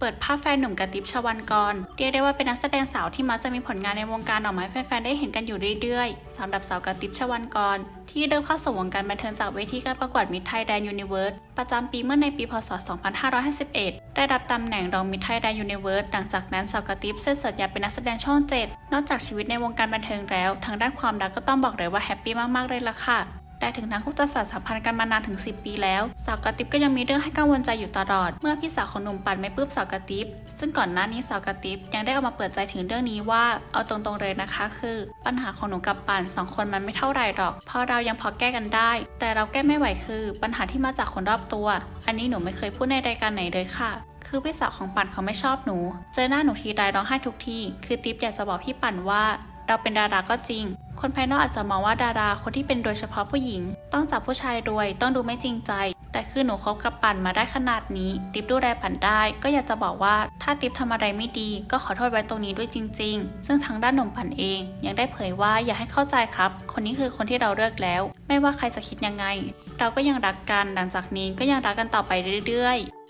เปิดภาพแฟนหนุ่มกระติ๊บ ชวรรณกรเรียกได้ว่าเป็นนักแสดงสาวที่มักจะมีผลงานในวงการออกมาให้แฟนๆได้เห็นกันอยู่เรื่อยๆสำหรับสาวกระติ๊บ ชวรรณกรที่เริ่มเข้าสู่วงการบันเทิงจากเวทีการประกวด Miss Thailand Universe ประจำปีเมื่อในปีพ.ศ. 2551ได้รับตำแหน่งรอง Miss Thailand Universe หลังจากนั้นสาวกระติ๊บเซ็นสัญญาเป็นนักแสดงช่อง 7นอกจากชีวิตในวงการบันเทิงแล้วทางด้านความรักก็ต้องบอกเลยว่าแฮปปี้มากๆเลยล่ะค่ะแต่ถึงทั้งคู่จะสานสัมพันธ์กันมานานถึง10 ปีแล้วสาวกระติ๊บก็ยังมีเรื่องให้กังวลใจอยู่ตลอดเมื่อพี่สาวของหนุ่มปั่นไม่ปลื้มสาวกระติ๊บซึ่งก่อนหน้านี้สาวกระติ๊บยังได้ออกมาเปิดใจถึงเรื่องนี้ว่าเอาตรงๆเลยนะคะคือปัญหาของหนูกับปั่น2 คนมันไม่เท่าไหร่หรอกเพราะเรายังพอแก้กันได้แต่เราแก้ไม่ไหวคือปัญหาที่มาจากคนรอบตัวอันนี้หนูไม่เคยพูดในรายการไหนเลยค่ะคือพี่สาวของปั่นเขาไม่ชอบหนูเจอหน้าหนูทีไรร้องไห้ทุกทีคือติ๊บอยากจะบอกพี่ปั่นว่าเราเป็นดาราก็จริงคนภายนอกอาจจะมองว่าดาราคนที่เป็นโดยเฉพาะผู้หญิงต้องจับผู้ชายรวยต้องดูไม่จริงใจแต่คือหนูคบกับปั่นมาได้ขนาดนี้ติ๊บดูแลปั่นได้ก็อยากจะบอกว่าถ้าติ๊บทำอะไรไม่ดีก็ขอโทษไว้ตรงนี้ด้วยจริงๆซึ่งทางด้านหนุ่มปั่นเองยังได้เผยว่าอยากให้เข้าใจครับคนนี้คือคนที่เราเลือกแล้วไม่ว่าใครจะคิดยังไงเราก็ยังรักกันหลังจากนี้ก็ยังรักกันต่อไปเรื่อยๆ